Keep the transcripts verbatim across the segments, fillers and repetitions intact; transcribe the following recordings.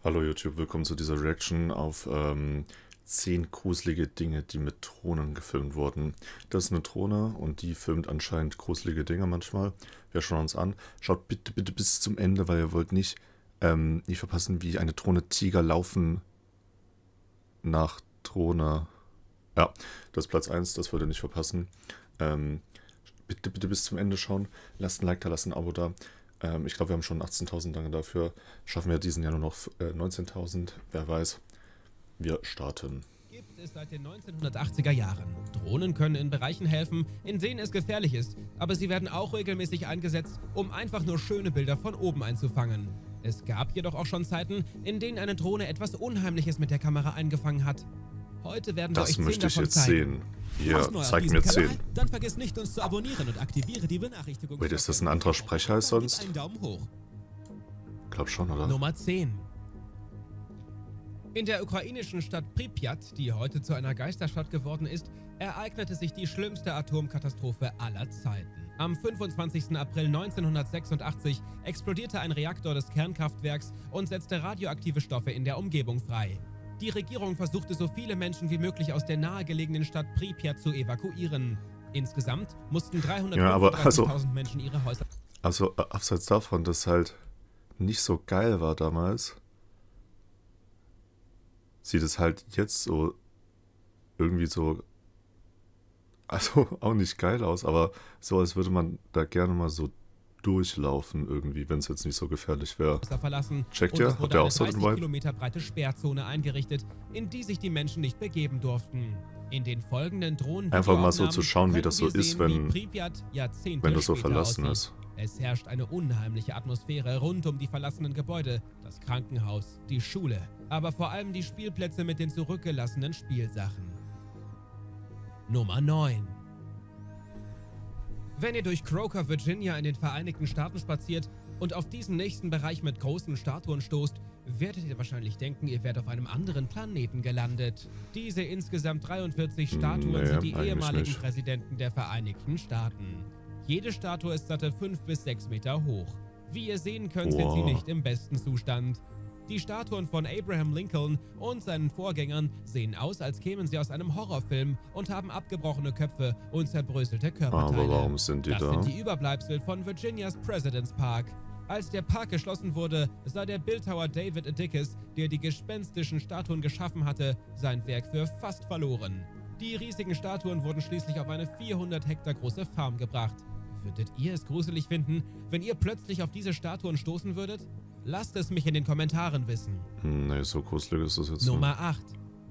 Hallo YouTube, willkommen zu dieser Reaction auf ähm, zehn gruselige Dinge, die mit Drohnen gefilmt wurden. Das ist eine Drohne und die filmt anscheinend gruselige Dinge manchmal. Wir schauen uns an. Schaut bitte, bitte bis zum Ende, weil ihr wollt nicht, ähm, nicht verpassen, wie eine Drohne Tiger laufen nach Drohne. Ja, das ist Platz eins, das wollt ihr nicht verpassen. Ähm, bitte, bitte bis zum Ende schauen. Lasst ein Like da, lasst ein Abo da. Ich glaube, wir haben schon achtzehntausend lange dafür. Schaffen wir diesen Jahr nur noch äh, neunzehntausend. Wer weiß. Wir starten. Gibt es seit den neunzehnhundertachtziger Jahren. Drohnen können in Bereichen helfen, in denen es gefährlich ist, aber sie werden auch regelmäßig eingesetzt, um einfach nur schöne Bilder von oben einzufangen. Es gab jedoch auch schon Zeiten, in denen eine Drohne etwas Unheimliches mit der Kamera eingefangen hat. Heute werden wir das euch zehn möchte ich davon jetzt zeigen. sehen. Ja, zeig mir zehn. Dann vergiss nicht, uns zu abonnieren und aktiviere die Benachrichtigung. Wait, ist das ein anderer Sprecher als sonst? Einen Daumen hoch. Glaub schon, oder? Nummer zehn. In der ukrainischen Stadt Pripyat, die heute zu einer Geisterstadt geworden ist, ereignete sich die schlimmste Atomkatastrophe aller Zeiten. Am fünfundzwanzigsten April neunzehnhundertsechsundachtzig explodierte ein Reaktor des Kernkraftwerks und setzte radioaktive Stoffe in der Umgebung frei. Die Regierung versuchte, so viele Menschen wie möglich aus der nahegelegenen Stadt Pripyat zu evakuieren. Insgesamt mussten dreihundertfünfunddreißigtausend ja, also, Menschen ihre Häuser... Also, abseits davon, dass halt nicht so geil war damals, sieht es halt jetzt so irgendwie so, also auch nicht geil aus, aber so, als würde man da gerne mal so durchlaufen irgendwie, wenn es jetzt nicht so gefährlich wäre. Checkt ihr? Habt ihr auch so den Vibe? Kilometer breite Sperrzone eingerichtet, in die sich die Menschen nicht begeben durften. In den folgenden Drohnen einfach mal so zu schauen, wie das so ist, wenn, wenn das so verlassen ist. Es herrscht eine unheimliche Atmosphäre rund um die verlassenen Gebäude, das Krankenhaus, die Schule, aber vor allem die Spielplätze mit den zurückgelassenen Spielsachen. Nummer neun. Wenn ihr durch Croker, Virginia in den Vereinigten Staaten spaziert und auf diesen nächsten Bereich mit großen Statuen stoßt, werdet ihr wahrscheinlich denken, ihr wärt auf einem anderen Planeten gelandet. Diese insgesamt dreiundvierzig Statuen nee, sind die ehemaligen nicht. Präsidenten der Vereinigten Staaten. Jede Statue ist satte fünf bis sechs Meter hoch. Wie ihr sehen könnt, wow. sind sie nicht im besten Zustand. Die Statuen von Abraham Lincoln und seinen Vorgängern sehen aus, als kämen sie aus einem Horrorfilm und haben abgebrochene Köpfe und zerbröselte Körperteile. Aber warum sind die das da? Das sind die Überbleibsel von Virginias President's Park. Als der Park geschlossen wurde, sah der Bildhauer David Adikis, der die gespenstischen Statuen geschaffen hatte, sein Werk für fast verloren. Die riesigen Statuen wurden schließlich auf eine vierhundert Hektar große Farm gebracht. Würdet ihr es gruselig finden, wenn ihr plötzlich auf diese Statuen stoßen würdet? Lasst es mich in den Kommentaren wissen. Nee, so gruselig ist das jetzt Nummer acht.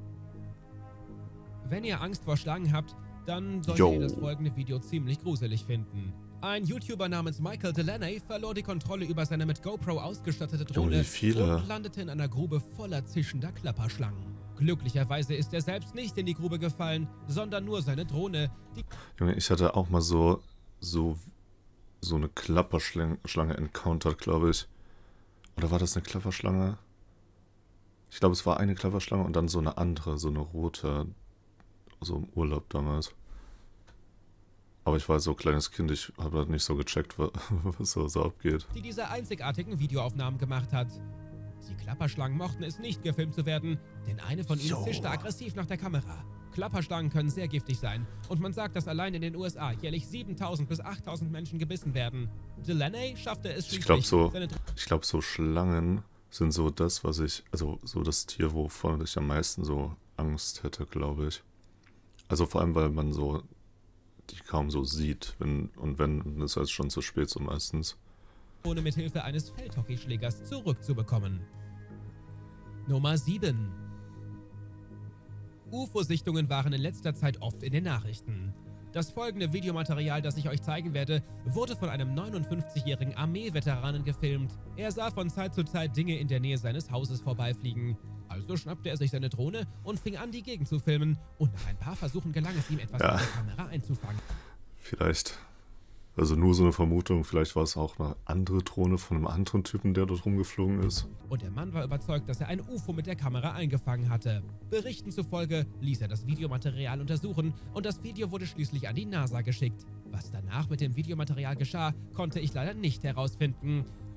Wenn ihr Angst vor Schlangen habt, dann solltet Yo. ihr das folgende Video ziemlich gruselig finden. Ein YouTuber namens Michael Delaney verlor die Kontrolle über seine mit GoPro ausgestattete Drohne Junge, viele. und landete in einer Grube voller zischender Klapperschlangen. Glücklicherweise ist er selbst nicht in die Grube gefallen, sondern nur seine Drohne. Die Junge, ich hatte auch mal so, so, so eine Klapperschlange encountert, glaube ich. Oder war das eine Klapperschlange? Ich glaube, es war eine Klapperschlange und dann so eine andere, so eine rote, so im Urlaub damals. Aber ich war so ein kleines Kind, ich habe halt nicht so gecheckt, was so, so abgeht. Die diese einzigartigen Videoaufnahmen gemacht hat. Die Klapperschlangen mochten es nicht, gefilmt zu werden, denn eine von ihnen Jo. zischte aggressiv nach der Kamera. Klapperschlangen können sehr giftig sein und man sagt, dass allein in den U S A jährlich siebentausend bis achttausend Menschen gebissen werden. Delaney schaffte es schließlich. Ich glaube so, ich glaube so Schlangen sind so das, was ich, also so das Tier, wovon ich am meisten so Angst hätte, glaube ich. Also vor allem, weil man so die kaum so sieht, wenn und wenn, ist es schon zu spät so meistens. Ohne mit Hilfe eines Feldhockeyschlägers zurückzubekommen. Nummer sieben. U F O-Sichtungen waren in letzter Zeit oft in den Nachrichten. Das folgende Videomaterial, das ich euch zeigen werde, wurde von einem neunundfünfzigjährigen Armee-Veteranen gefilmt. Er sah von Zeit zu Zeit Dinge in der Nähe seines Hauses vorbeifliegen. Also schnappte er sich seine Drohne und fing an, die Gegend zu filmen. Und nach ein paar Versuchen gelang es ihm, etwas ja. mit der Kamera einzufangen. Vielleicht, also nur so eine Vermutung, vielleicht war es auch eine andere Drohne von einem anderen Typen, der dort rumgeflogen ist. Und der Mann war überzeugt, dass er ein U F O mit der Kamera eingefangen hatte. Berichten zufolge ließ er das Videomaterial untersuchen und das Video wurde schließlich an die NASA geschickt. Was danach mit dem Videomaterial geschah, konnte ich leider nicht herausfinden.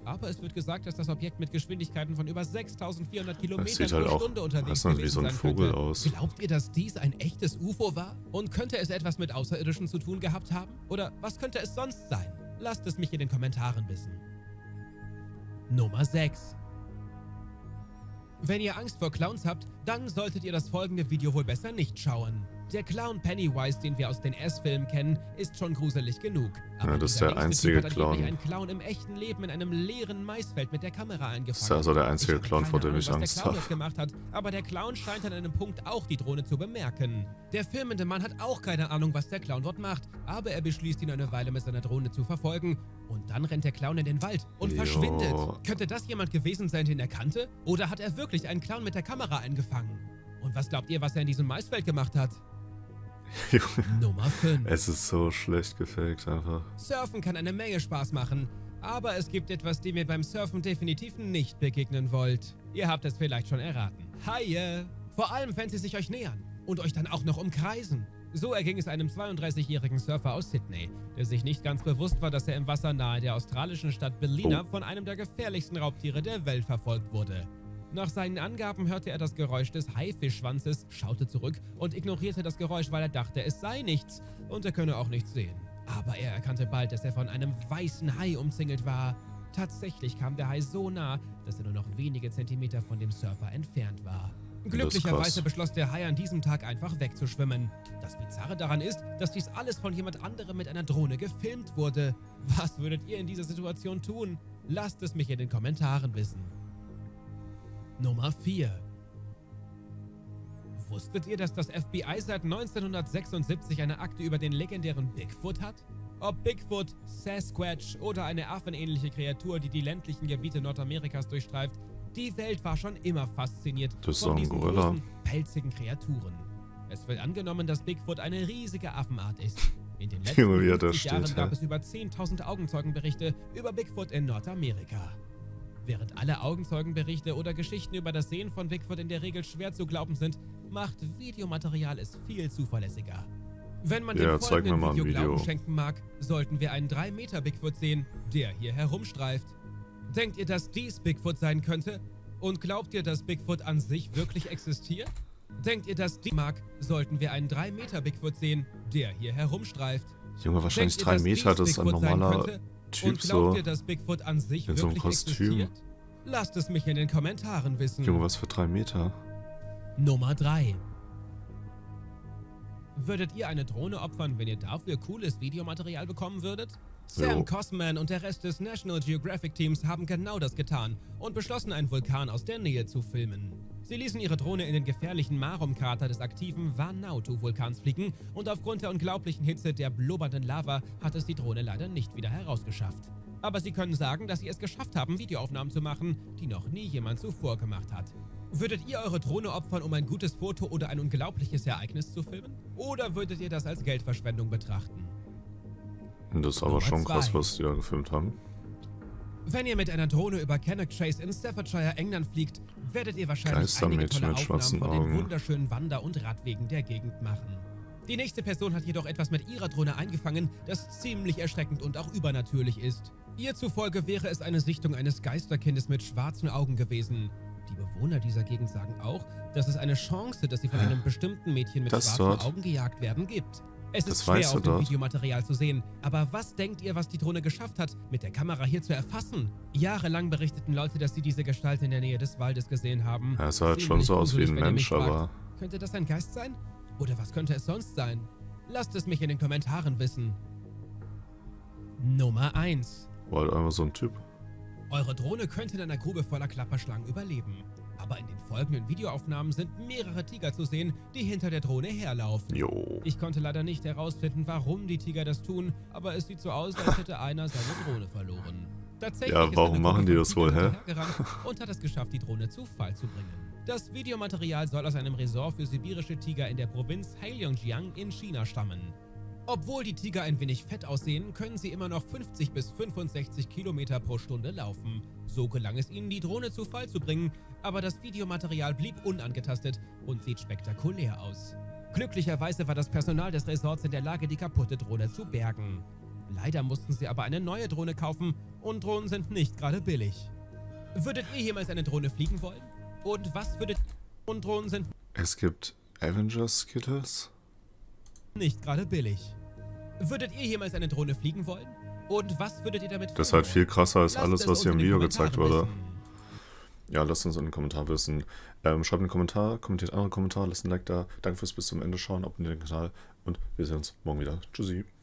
Aber es wird gesagt, dass das Objekt mit Geschwindigkeiten von über sechstausendvierhundert Kilometern sieht halt pro auch Stunde unterwegs fast wie gewesen so ein sein Vogel könnte. aus. Glaubt ihr, dass dies ein echtes U F O war? Und könnte es etwas mit Außerirdischen zu tun gehabt haben? Oder was könnte es sonst sein? Lasst es mich in den Kommentaren wissen. Nummer sechs. Wenn ihr Angst vor Clowns habt, dann solltet ihr das folgende Video wohl besser nicht schauen. Der Clown Pennywise, den wir aus den S-Filmen kennen, ist schon gruselig genug. Aber Ja, das ist dieser der nächste Typ einzige hat angeblich Clown. einen Clown im echten Leben in einem leeren Maisfeld mit der Kamera eingefangen. Das ist also der einzige Ich habe Clown, keine vor dem Ahnung, ich was Angst der Clown habe. jetzt gemacht hat, aber der Clown scheint an einem Punkt auch die Drohne zu bemerken. Der filmende Mann hat auch keine Ahnung, was der Clown dort macht, aber er beschließt, ihn eine Weile mit seiner Drohne zu verfolgen und dann rennt der Clown in den Wald und Jo. verschwindet. Könnte das jemand gewesen sein, den er kannte? Oder hat er wirklich einen Clown mit der Kamera eingefangen? Und was glaubt ihr, was er in diesem Maisfeld gemacht hat? Nummer fünf. Es ist so schlecht gefaked einfach. Surfen kann eine Menge Spaß machen, aber es gibt etwas, dem ihr beim Surfen definitiv nicht begegnen wollt. Ihr habt es vielleicht schon erraten. Haie! Vor allem, wenn sie sich euch nähern und euch dann auch noch umkreisen. So erging es einem zweiunddreißigjährigen Surfer aus Sydney, der sich nicht ganz bewusst war, dass er im Wasser nahe der australischen Stadt Ballina Oh. von einem der gefährlichsten Raubtiere der Welt verfolgt wurde. Nach seinen Angaben hörte er das Geräusch des Haifischschwanzes, schaute zurück und ignorierte das Geräusch, weil er dachte, es sei nichts und er könne auch nichts sehen. Aber er erkannte bald, dass er von einem weißen Hai umzingelt war. Tatsächlich kam der Hai so nah, dass er nur noch wenige Zentimeter von dem Surfer entfernt war. Glücklicherweise beschloss der Hai an diesem Tag einfach wegzuschwimmen. Das Bizarre daran ist, dass dies alles von jemand anderem mit einer Drohne gefilmt wurde. Was würdet ihr in dieser Situation tun? Lasst es mich in den Kommentaren wissen. Nummer vier. Wusstet ihr, dass das F B I seit neunzehnhundertsechsundsiebzig eine Akte über den legendären Bigfoot hat? Ob Bigfoot, Sasquatch oder eine affenähnliche Kreatur, die die ländlichen Gebiete Nordamerikas durchstreift, die Welt war schon immer fasziniert Das ist von doch ein diesen Gorilla. großen, pelzigen Kreaturen. Es wird angenommen, dass Bigfoot eine riesige Affenart ist. In den letzten Junge, wie er da fünfzig Jahren steht, gab hä? es über zehntausend Augenzeugenberichte über Bigfoot in Nordamerika. Während alle Augenzeugenberichte oder Geschichten über das Sehen von Bigfoot in der Regel schwer zu glauben sind, macht Videomaterial es viel zuverlässiger. Wenn man Ja, dem zeig mir folgenden mal ein Video Glauben Video. schenken mag, sollten wir einen drei Meter Bigfoot sehen, der hier herumstreift. Denkt ihr, dass dies Bigfoot sein könnte? Und glaubt ihr, dass Bigfoot an sich wirklich existiert? Denkt ihr, dass dies mag, sollten wir einen drei Meter Bigfoot sehen, der hier herumstreift. Junge, wahrscheinlich Denkt ihr, drei dass Meter, dies das ist ein Bigfoot sein normaler könnte? Typ Und glaubt so. ihr, dass Bigfoot an sich In so einem wirklich Kostüm. existiert? Lasst es mich in den Kommentaren wissen. Junge, was für drei Meter? Nummer drei. Würdet ihr eine Drohne opfern, wenn ihr dafür cooles Videomaterial bekommen würdet? Sam Jo. Cosman und der Rest des National Geographic Teams haben genau das getan und beschlossen, einen Vulkan aus der Nähe zu filmen. Sie ließen ihre Drohne in den gefährlichen Marum-Krater des aktiven Vanuatu-Vulkans fliegen und aufgrund der unglaublichen Hitze der blubbernden Lava hat es die Drohne leider nicht wieder herausgeschafft. Aber sie können sagen, dass sie es geschafft haben, Videoaufnahmen zu machen, die noch nie jemand zuvor gemacht hat. Würdet ihr eure Drohne opfern, um ein gutes Foto oder ein unglaubliches Ereignis zu filmen? Oder würdet ihr das als Geldverschwendung betrachten? Das ist aber Nummer schon krass, zwei. was die da gefilmt haben. Wenn ihr mit einer Drohne über Cannock Chase in Staffordshire, England fliegt, werdet ihr wahrscheinlich einige Geistermädchen tolle mit Aufnahmen schwarzen von den Augen. wunderschönen Wander- und Radwegen der Gegend machen. Die nächste Person hat jedoch etwas mit ihrer Drohne eingefangen, das ziemlich erschreckend und auch übernatürlich ist. Ihr zufolge wäre es eine Sichtung eines Geisterkindes mit schwarzen Augen gewesen. Die Bewohner dieser Gegend sagen auch, dass es eine Chance, dass sie von einem bestimmten Mädchen mit Das schwarzen dort? Augen gejagt werden, gibt. Es Das ist schwer weißt du auf dem dort? Videomaterial zu sehen, aber was denkt ihr, was die Drohne geschafft hat, mit der Kamera hier zu erfassen? Jahrelang berichteten Leute, dass sie diese Gestalt in der Nähe des Waldes gesehen haben. Ja, es sah halt schon Ziemlich so aus wie gruselig, ein wenn ihr mich Mensch, fragt. aber Könnte das ein Geist sein? Oder was könnte es sonst sein? Lasst es mich in den Kommentaren wissen. Nummer eins. war halt einfach so ein Typ. Eure Drohne könnte in einer Grube voller Klapperschlangen überleben. Aber in den folgenden Videoaufnahmen sind mehrere Tiger zu sehen, die hinter der Drohne herlaufen. Jo. Ich konnte leider nicht herausfinden, warum die Tiger das tun, aber es sieht so aus, als hätte einer seine Drohne verloren. Tatsächlich Ja, ist warum eine machen Gruppe die von das wohl, Tigern hä? hinterhergerannt und hat es geschafft, die Drohne zu Fall zu bringen. Das Videomaterial soll aus einem Resort für sibirische Tiger in der Provinz Heilongjiang in China stammen. Obwohl die Tiger ein wenig fett aussehen, können sie immer noch fünfzig bis fünfundsechzig Kilometer pro Stunde laufen. So gelang es ihnen, die Drohne zu Fall zu bringen, aber das Videomaterial blieb unangetastet und sieht spektakulär aus. Glücklicherweise war das Personal des Resorts in der Lage, die kaputte Drohne zu bergen. Leider mussten sie aber eine neue Drohne kaufen Und Drohnen sind nicht gerade billig. Würdet ihr jemals eine Drohne fliegen wollen? Und was würdet... Und Drohnen sind... Es gibt Avengers-Skittles? Nicht gerade billig. Würdet ihr jemals eine Drohne fliegen wollen? Und was würdet ihr damit... Das ist halt viel krasser als Lasst alles, es was hier im uns in den Video gezeigt Kommentaren wurde. wissen. Ja, lasst uns in den Kommentaren wissen. Ähm, schreibt einen Kommentar, kommentiert andere Kommentare, lasst ein Like da. Danke fürs bis zum Ende schauen, abonniert den Kanal und wir sehen uns morgen wieder. Tschüssi.